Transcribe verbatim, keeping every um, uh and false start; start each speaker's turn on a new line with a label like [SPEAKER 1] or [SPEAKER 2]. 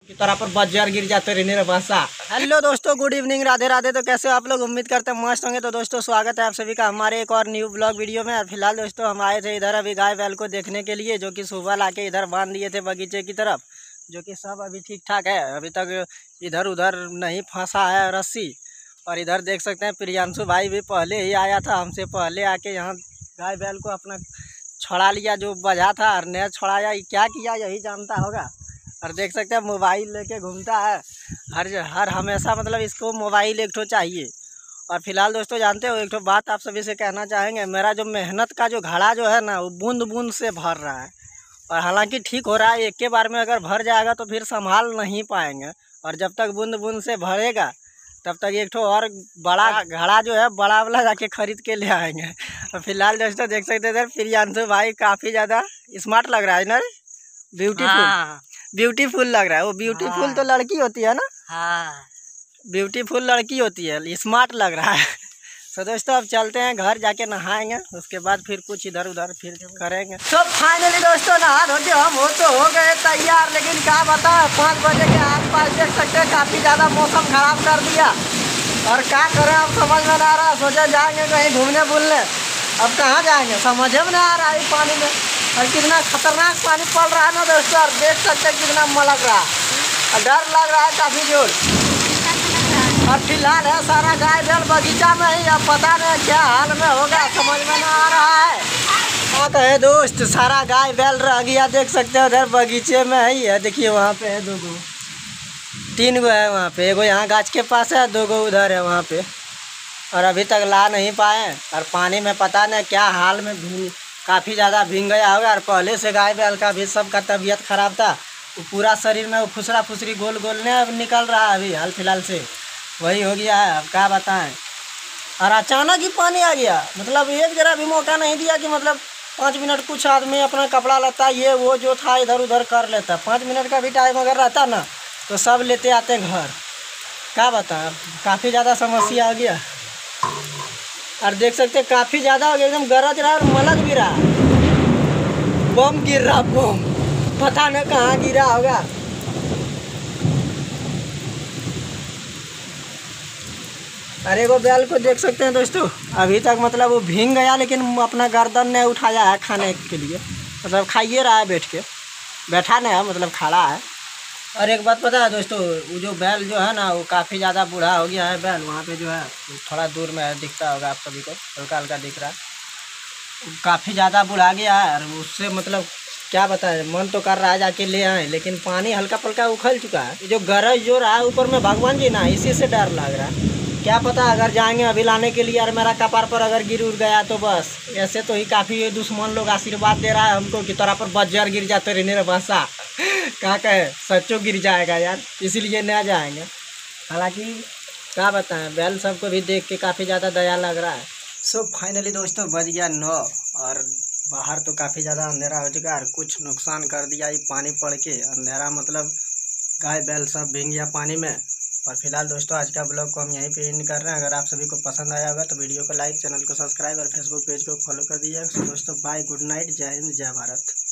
[SPEAKER 1] की तरह पर बाजार गिर जाते रहने रे भाषा। हेलो दोस्तों, गुड इवनिंग, राधे राधे। तो कैसे आप लोग, उम्मीद करते हैं मस्त होंगे। तो दोस्तों स्वागत है आप सभी का हमारे एक और न्यू ब्लॉग वीडियो में। फिलहाल दोस्तों हम आए थे इधर अभी गाय बैल को देखने के लिए, जो कि सुबह लाके इधर बांध दिए थे बगीचे की तरफ, जो कि सब अभी ठीक ठाक है। अभी तक इधर उधर नहीं फंसा है रस्सी। और इधर देख सकते हैं प्रियांशु भाई भी पहले ही आया था, हमसे पहले आके यहाँ गाय बैल को अपना छड़ा लिया, जो बजा था और नया छड़ाया, क्या किया यही जानता होगा। और देख सकते हैं मोबाइल लेके घूमता है हर हर हमेशा, मतलब इसको मोबाइल एक ठो चाहिए। और फिलहाल दोस्तों जानते हो, एक ठो बात आप सभी से कहना चाहेंगे, मेरा जो मेहनत का जो घड़ा जो है ना, वो बूंद बूंद से भर रहा है। और हालांकि ठीक हो रहा है, एक के बार में अगर भर जाएगा तो फिर संभाल नहीं पाएंगे। और जब तक बूंद बूंद से भरेगा तब तक एक ठो और बड़ा घड़ा जो है बड़ा वाला जाके खरीद के ले आएंगे। और फिलहाल दोस्तों देख सकते हैं प्रियांशु भाई काफ़ी ज़्यादा स्मार्ट लग रहा है ना, ब्यूटीफुल ब्यूटीफुल लग रहा है। वो ब्यूटीफुल तो लड़की होती है ना,
[SPEAKER 2] हाँ
[SPEAKER 1] ब्यूटीफुल लड़की होती है, स्मार्ट लग रहा है। तो दोस्तों अब चलते हैं घर, जाके नहाएंगे, उसके बाद फिर कुछ इधर उधर फिर करेंगे। तो फाइनली दोस्तों नहा धो के हम हो तो हो गए तैयार, लेकिन क्या बताएं पाँच बजे के आसपास देख सकते हैं काफ़ी ज़्यादा मौसम खराब कर दिया। और क्या करें अब समझ में नहीं आ रहा, सोचा जाएंगे कहीं घूमने बुलने। अब कहाँ जाएंगे समझ में नहीं आ रहा है पानी में। और कितना खतरनाक पानी पड़ रहा है ना दोस्तों, और देख सकते हैं कितना मलक रहा है और डर लग रहा है काफ़ी जोर। और फिलहाल है सारा गाय बैल बगीचा में ही, अब पता नहीं क्या हाल में होगा, समझ में नहीं आ रहा है। क्या कहे दोस्त, सारा गाय बैल रह गया, देख सकते हो उधर बगीचे में ही है। देखिए वहाँ पे है दो गो, तीन गो है वहाँ पे, एगो यहाँ गाछ के पास है, दो गो उधर है वहाँ पे। और अभी तक ला नहीं पाए। और पानी में पता नहीं क्या हाल में भीग, काफ़ी ज़्यादा भीग गया होगा। और पहले से गाय बैल का भी सबका तबीयत खराब था, वो पूरा शरीर में वो फुसरा फुसरी गोल गोल नहीं निकल रहा है अभी हाल फिलहाल से, वही हो गया है। अब क्या बताएं। और अचानक ही पानी आ गया, मतलब एक जरा भी मौका नहीं दिया कि मतलब पाँच मिनट कुछ आदमी अपना कपड़ा लता ये वो जो था इधर उधर कर लेता। पाँच मिनट का भी टाइम अगर रहता ना तो सब लेते आते घर। क्या बताएं, काफ़ी ज़्यादा समस्या आ गया। और देख सकते हैं काफ़ी ज़्यादा हो गया, एकदम गरज रहा और मलक भी रहा, बम गिर रहा, बम पता नहीं कहाँ गिरा होगा। अरे वो बैल को देख सकते हैं दोस्तों, अभी तक मतलब वो भीग गया, लेकिन अपना गर्दन ने उठाया है खाने के लिए, मतलब खाइए रहा है बैठ के, बैठा नहीं है, मतलब खड़ा है। और एक बात पता है दोस्तों, वो जो बैल जो है ना वो काफ़ी ज़्यादा बूढ़ा हो गया है बैल। वहाँ पे जो है थोड़ा दूर में है, दिखता होगा आप सभी को, हल्का हल्का दिख रहा है, काफ़ी ज़्यादा बूढ़ा गया है। और उससे मतलब क्या बताएं, मन तो कर रहा है जाके ले आए, लेकिन पानी हल्का पल्का उखल चुका है। जो गरज जो रहा है ऊपर में भगवान जी ना, इसी से डर लग रहा है। क्या पता अगर जाएंगे अभी लाने के लिए और मेरा कपार पर अगर गिर उड़ गया तो बस। ऐसे तो ही काफ़ी दुश्मन लोग आशीर्वाद दे रहा है हमको कि तरह पर बाजार गिर जाते रहने रे भाषा। क्या कहे, सच्चो गिर जाएगा यार, इसीलिए न जाएंगे। हालांकि क्या बताएं, बैल सबको भी देख के काफ़ी ज़्यादा दया लग रहा है। सो फाइनली दोस्तों बज गया नौ, और बाहर तो काफ़ी ज़्यादा अंधेरा हो चुका है। और कुछ नुकसान कर दिया ये पानी पड़ के, अंधेरा मतलब गाय बैल सब भीग गया पानी में। और फिलहाल दोस्तों आज का ब्लॉग को हम यहीं पे एंड कर रहे हैं। अगर आप सभी को पसंद आया होगा तो वीडियो को लाइक, चैनल को सब्सक्राइब और फेसबुक पेज को फॉलो कर दीजिएगा। सो दोस्तों बाय, गुड नाइट, जय हिंद, जय भारत।